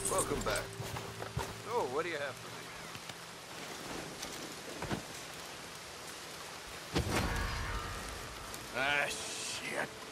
Welcome back. So, what do you have for me? Ah, shit.